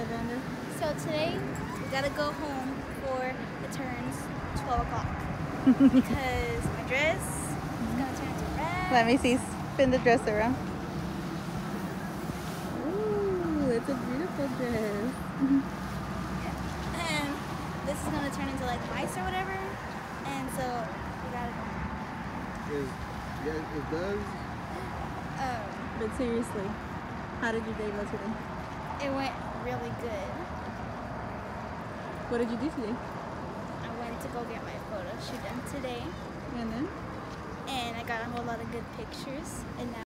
Vanda? So today we gotta go home for it turns 12 o'clock because my dress is gonna turn to red. Let me see. Spin the dress around. Ooh, it's a beautiful dress. And this is gonna turn into like mice or whatever. And so we gotta go. It does. But seriously, how did your day go today? It went really good. What did you do today? I went to go get my photo shoot done today, And then? and I got a whole lot of good pictures. And now